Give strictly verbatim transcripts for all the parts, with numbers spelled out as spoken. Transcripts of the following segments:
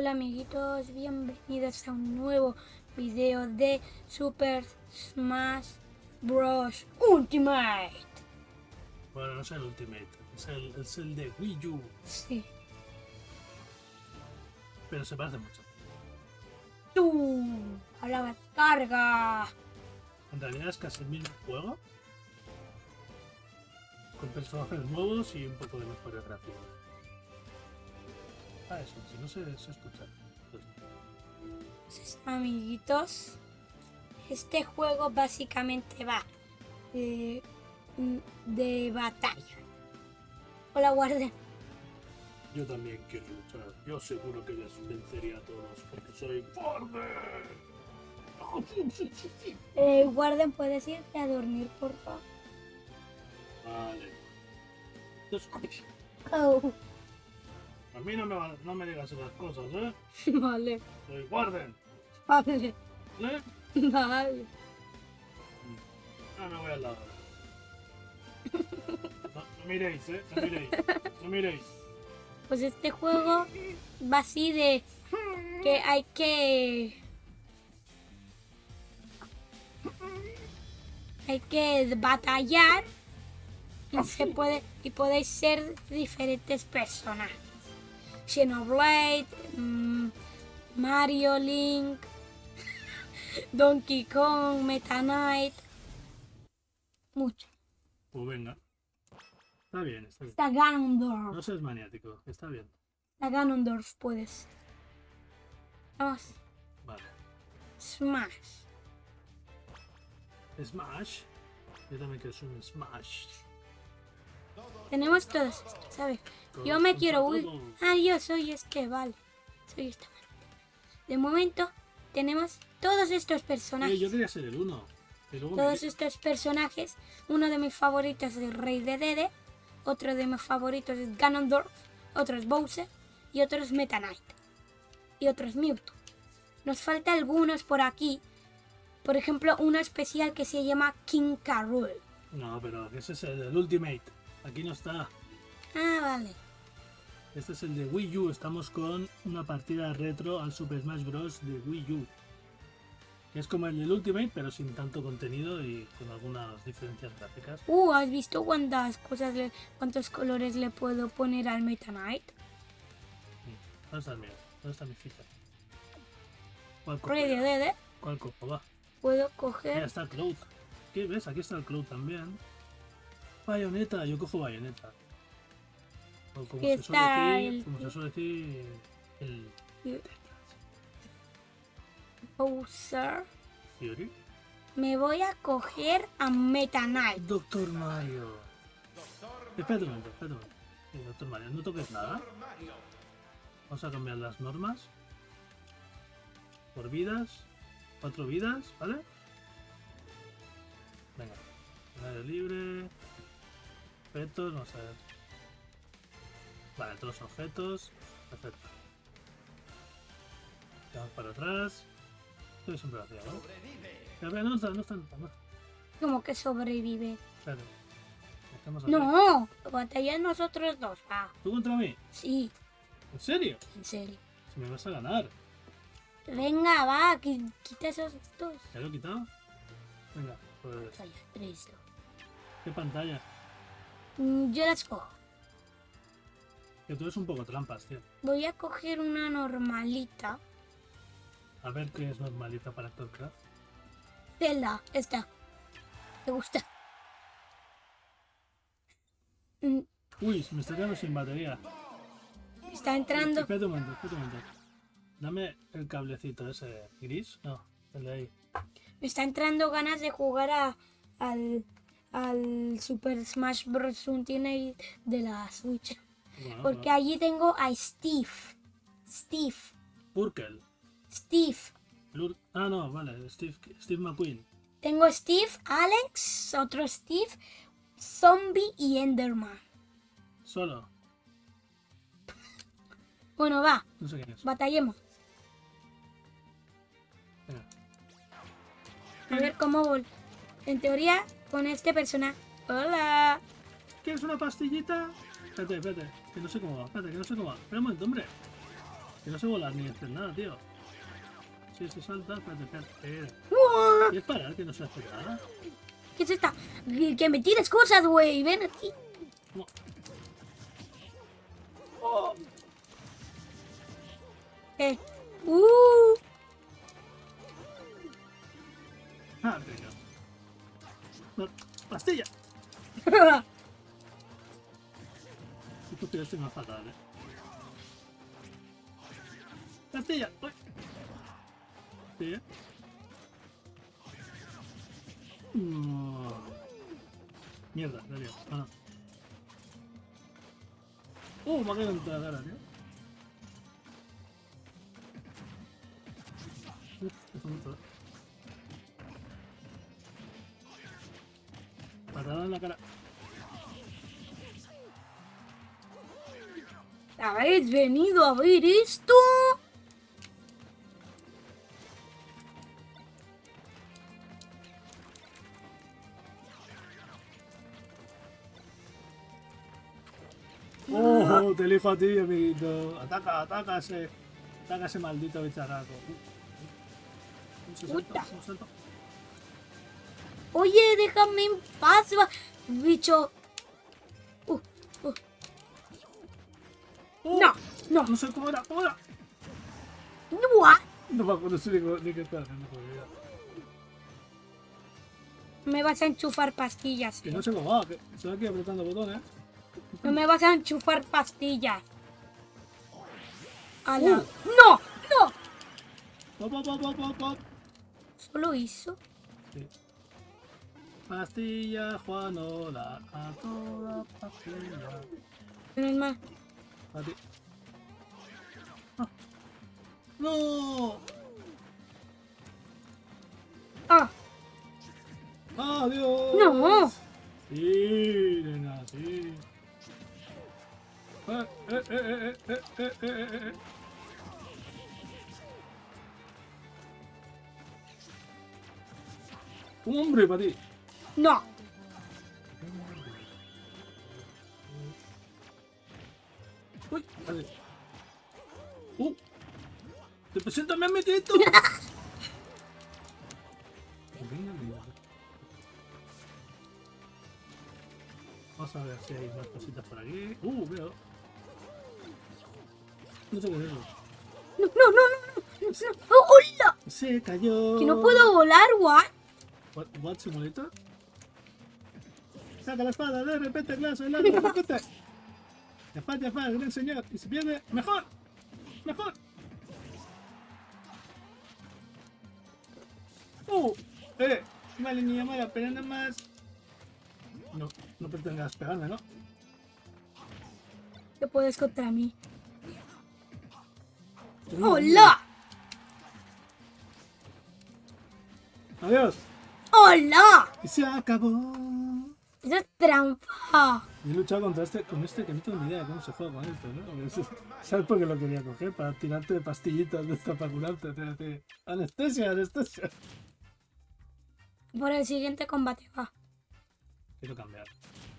Hola amiguitos, bienvenidos a un nuevo video de Super Smash Bros. Ultimate. Bueno, no es el Ultimate, es el, es el de Wii U. Sí. Pero se parece mucho. ¡Tú! ¡A la carga! En realidad es casi el mismo juego. Con personajes nuevos y un poco de mejores gráficos. Ah, eso, si no se, se escucha. Pues... Entonces, amiguitos, este juego básicamente va de, de batalla. Hola, Warden. Yo también quiero luchar. Yo seguro que les vencería a todos porque soy fuerte. Eh, Warden, ¿puedes irte a dormir, por favor? Vale. Entonces, Oh. a mí no me, va- no me digas esas cosas, ¿eh? Vale, Soy Warden. vale, ¿Eh? vale. Ah, me voy al lado. No, no miréis, ¿eh? No miréis. No miréis. Pues este juego va así de que hay que... Hay que batallar y se puede y podéis ser diferentes personajes. Xenoblade, mmm, Mario, Link, Donkey Kong, Meta Knight. Mucho. Pues venga. Está bien, está bien. Está Ganondorf. No seas maniático, está bien. Está Ganondorf, puedes. Vamos. Vale. Smash. Smash. Yo también quiero ser un Smash. Tenemos todos estos, ¿sabes? Todos Yo me contra quiero huir. todos. Ah, yo soy este, vale. Soy esta manita. De momento, tenemos todos estos Eh, personajes. yo quería ser el uno. Y luego Todos me... estos personajes. Uno de mis favoritos es el Rey de Dede. Otro de mis favoritos es Ganondorf. Otro es Bowser. Y otro es Meta Knight. Y otro es Mewtwo. Nos falta algunos por aquí. Por ejemplo, uno especial que se llama King K. Rool. No, pero ese es el del Ultimate. Aquí no está. Ah, vale. Este es el de Wii U. Estamos con una partida retro al Super Smash Bros. De Wii U. Que es como el del Ultimate, pero sin tanto contenido y con algunas diferencias gráficas. Uh, ¿has visto cuántas cosas, le, cuántos colores le puedo poner al Meta Knight? ¿Dónde está el mío? ¿Dónde está mi ficha? ¿Cuál cojo? Rey de Dede. ¿Cuál cojo? Va. Puedo Mira, coger... está el Cloud. ¿Qué ves? Aquí está el Cloud también. Bayonetta, yo cojo Bayonetta. O como Aquí se suele está decir, el- como se suele decir, el Bowser. Fury. Me voy a coger a Meta Knight. Doctor Mario. Espérate un momento, espérate un momento. Sí, Doctor Mario, no toques nada. Vamos a cambiar las normas. Por vidas. Cuatro vidas, ¿vale? Venga. Área libre. Objetos, vamos a ver. Vale, todos los objetos. Perfecto. Vamos para atrás. Esto siempre lo hacía, ¿no? Espera, no está, no está, no está. No está. Como que sobrevive. Espérate. Estamos aquí. No, batalla nosotros dos. Ah, ¿Tú contra mí? sí, ¿En serio? en serio. Si me vas a ganar. Venga, va, qui- quita esos dos. ¿Ya lo he quitado? Venga, pues. Batalla tres, dos. ¿Qué pantalla? Mm, Yo las cojo. Que tú eres un poco trampas, tío. Voy a coger una normalita. A ver qué es normalita para Actorcraft. Zelda, esta. ¿Te gusta? Mm, Uy, se me está quedando sin batería. Está entrando. Espérate un momento, espérate un momento. Dame el cablecito ese gris. No, el de ahí. Me está entrando ganas de jugar a, al, al Super Smash Bros. Ultimate de la Switch. Bueno, Porque bueno. allí tengo a Steve. Steve. Purkel. Steve. Lur- Ah, no, vale. Steve, Steve McQueen. Tengo a Steve, Alex, otro Steve, Zombie y Enderman. Solo. Bueno, va, No sé quién es. batallemos. Venga. A ver cómo vol. En teoría, con este personaje. Hola. ¿Quieres una pastillita? Espérate, espérate. Que no sé cómo va. Espérate, que no sé cómo va. Espera un momento, hombre. Que no sé volar ni hacer nada, tío. Si se salta, espérate, espérate. Eh, ¡Uah! ¿Quieres parar que no se hace nada? ¿Qué es esta? Que, que me tires cosas, güey. Ven aquí. No. Oh. Eh. Uh. Ah, venga. No, ¡pastilla! Estos tíos están más fatal, eh. ¡Pastilla! ¡Uy! Sí, eh. No. Mierda, me he liado. Ah, no. Uh, me ha quedado en la cara, tío. Uf, eso mucho, eh. Patada en la cara. ¿Habéis venido a ver esto? ¡Oh! Te elijo a ti, amiguito. Ataca, ataca ese. Ataca ese maldito bicharraco. Uh, un salto, Puta. un salto. Oye, déjame en paz, va- bicho. Uh, uh. ¡Oh! No, no. No sé cómo era, cómo era. What? No me acuerdo si ni, ni qué está haciendo por vida. Me vas a enchufar pastillas. Que no sé cómo va, que estoy aquí apretando botones. No me vas a enchufar pastillas. ¡Hala! Uh. ¡No! ¡No! Pop, pop, pop, pop, pop, pop. ¿Solo hizo? Sí. Pastilla, Juanola, a toda pastilla. Menos mal. A ti. Ah. ¡No! ¡Ah! ¡Adiós! ¡No! Sí, nena, sí. Eh, eh, eh, eh, eh, eh, eh, eh, eh. Un hombre para ti. ¡No! Uy, vale. Uh, te presento a mi amiguito. Venga, venga. Vamos a ver si hay más cositas por aquí. Uh, veo. No sé qué es eso. ¡No, no, no, no! no. ¡Oh, hola! Se cayó. ¡Que no puedo volar, what! What, what simulator? Saca la espada, de repente, clase, de repente. Ya fa, ya fa, gran señor. Y si pierde, mejor. Mejor. Uh, eh, vale, niña mala, pero nada más. No, no pretendas pegarme, ¿no? ¿Qué puedes contra mí? No, ¡Hola! Adiós. ¡Hola! Y se acabó. Eso es trampa. Y he luchado contra este, con este que no tengo ni idea de cómo se juega con esto, ¿no? Porque es- ¿sabes por qué lo quería coger? Para tirarte de pastillitas de esta para curarte. te- te- Anestesia, anestesia. Por el siguiente combate va. Quiero cambiar.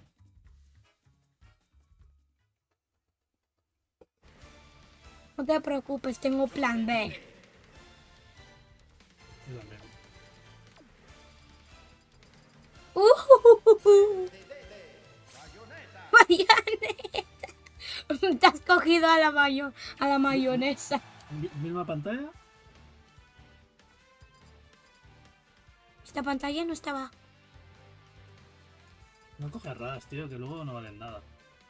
No te preocupes, tengo plan B. Yo también. Uh, mayonesa. Te has cogido a la, mayo a la mayonesa. Mi- ¿Misma pantalla? Esta pantalla no estaba. No coges ras, tío, que luego no valen nada.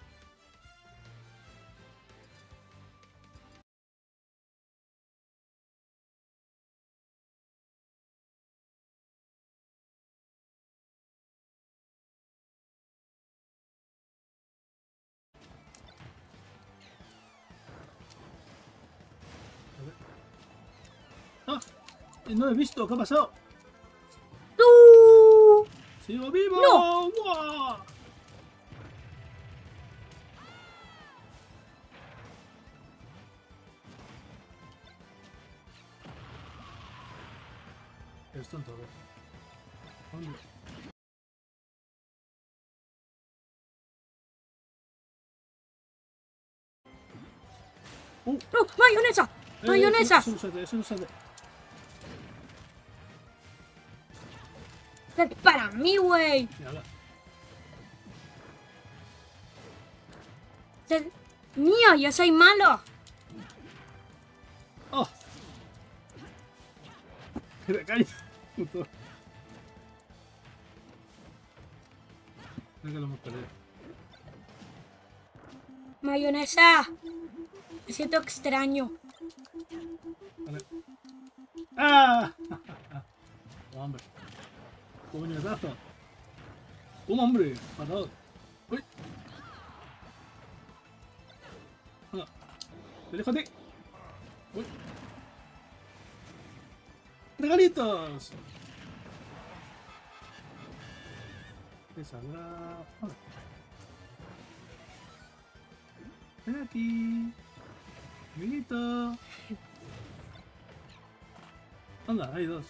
¡Ah! No lo he visto, ¿qué ha pasado? ¡Tú! ¡Sigo vivo! ¡No! ¡Guau! Es tonto, ¿ves? ¿Dónde? Uh, ¡No! ¡Mayonesa! eh, ¡Mayonesa! Eso no se hace, eso no se hace. Es para mí, güey. Mira, Es mío, yo soy malo. ¡Oh! ¡Que te calles! Puto. Creo que lo hemos perdido. Mayonesa. Me siento extraño. Vale. ¡Ah! ¡Oh, hombre! ¡Puñetazo! ¡Un hombre! ¡Matado! ¡Uy! ¡Anda! ¡Te dejo a ti! ¡Uy! ¡Regalitos! ¿Qué saldrá? ¡Anda! ¡Ven aquí! ¡Amiguito! ¡Anda! Hay dos.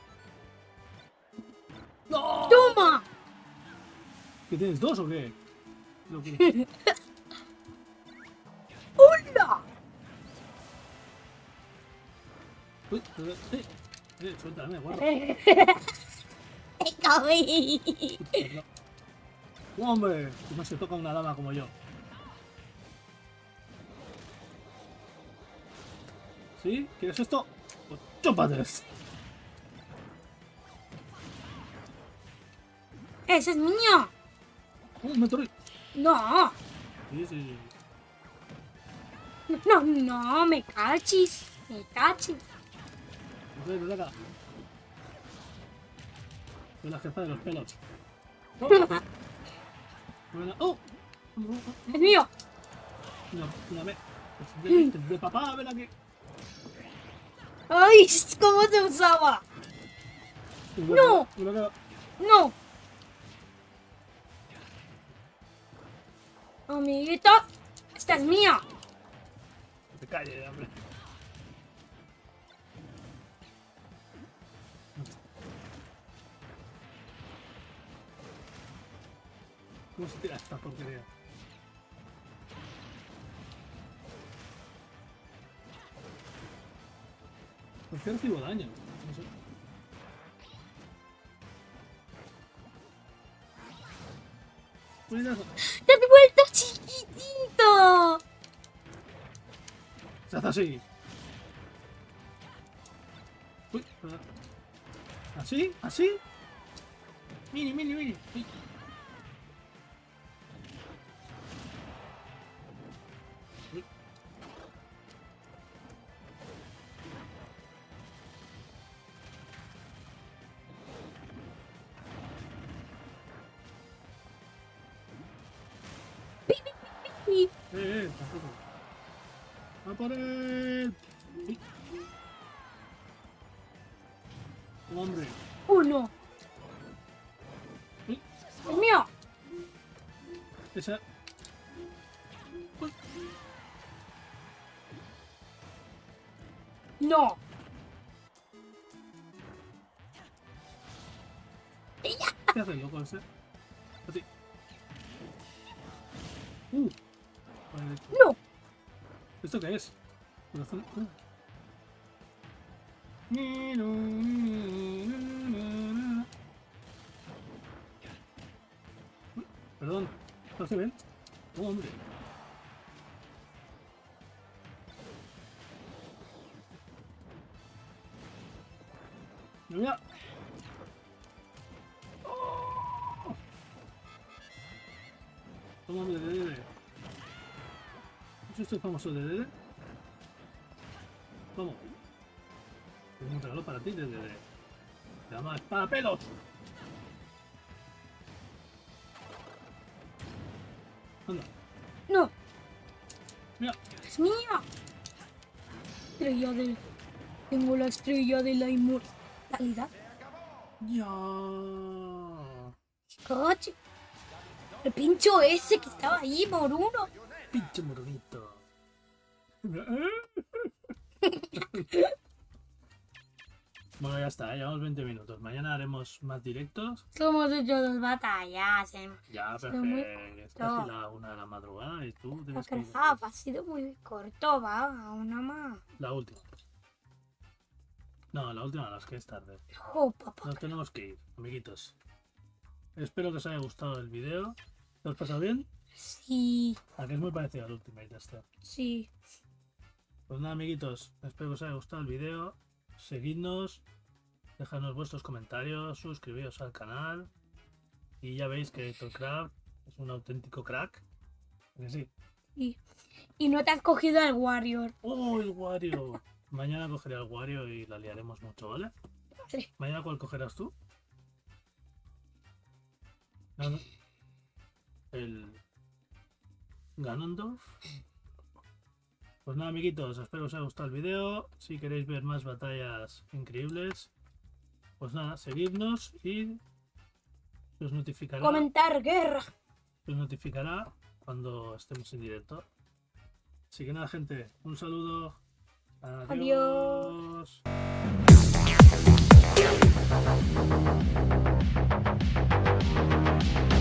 ¡No! ¡Toma! ¿Qué tienes dos o qué? Locura. ¡Hola! Uy, eh, eh, eh, suéltame, guarda. ¡Cabí! No. ¡Hombre! Que no se toca una dama como yo. ¿Sí? ¿Quieres esto? Pues chúpate. ¡Ese es mío! ¡Un meteorito! No, Sí, sí, sí. no, no, me cachis. Me cachis. Ven, ven acá. Soy la jefa de los pelos. ¡Oh! Ven a- ¡Oh! Es mío. Una, una vez. Es de, de papá, ven aquí. ¡Ay! ¿Cómo se usaba? No. Ven acá. No. Amiguito, esta es mía. Que te calles, hombre. ¿Cómo se tira esta porquería? ¿Por qué recibo daño? No sé. Cuidado. ¡Te has vuelto chiquitito! Se hace así. Uy, perdón. ¿Así? ¿Así? Mini, mini, mini. Uy. Uy. Y Eh, eh, tampoco. ¡A por él! Uy. Oh, hombre. uno. Uy. Es mío. Esa. Uy. No. ¿Qué hace el loco ese? Así. Uh. Vale. No. ¿Esto qué es? Corazón. Uh. Ni, no, ni, no, no, no. Uy, perdón, ¿no se ven? Oh, hombre. Mira. Oh. Toma, hombre, de Dede. ¿Es este famoso de Dede? Vamos. Tengo un regalo para ti de Dede. Se llama Espada Pelos. Anda, No. mira. Es mía. Estrella del... Tengo la estrella de la inmortalidad. Ya. Coche. El pincho ese que estaba ahí por uno. Pinche moronito. Bueno, ya está, ¿eh? Llevamos veinte minutos. Mañana haremos más directos. Hemos hecho dos batallas. Eh. Ya, pero Pero muy que es casi la una de la madrugada y tú tienes que ir. Ah, ha sido muy corto, va, una más. La última. No, la última no, es que es tarde. Oh, papá. Nos tenemos que ir, amiguitos. Espero que os haya gustado el video. ¿Te has pasado bien? Sí, ¿A que es muy parecido al Ultimate este? sí. Pues nada, amiguitos, espero que os haya gustado el video. Seguidnos, dejadnos vuestros comentarios, suscribiros al canal. Y ya veis que Héctorcraft es un auténtico crack. ¿A que sí? Y, y no te has cogido al Warrior. ¡Oh, el Wario! Mañana cogeré al Wario y la liaremos mucho, ¿vale? Vale. ¿Mañana cuál cogerás tú? No, no. El Ganondorf. Pues nada, amiguitos, espero que os haya gustado el video. Si queréis ver más batallas increíbles, pues nada, seguidnos y os notificará, Comentar guerra. os notificará cuando estemos en directo. Así que nada, gente, un saludo. Adiós. Adiós.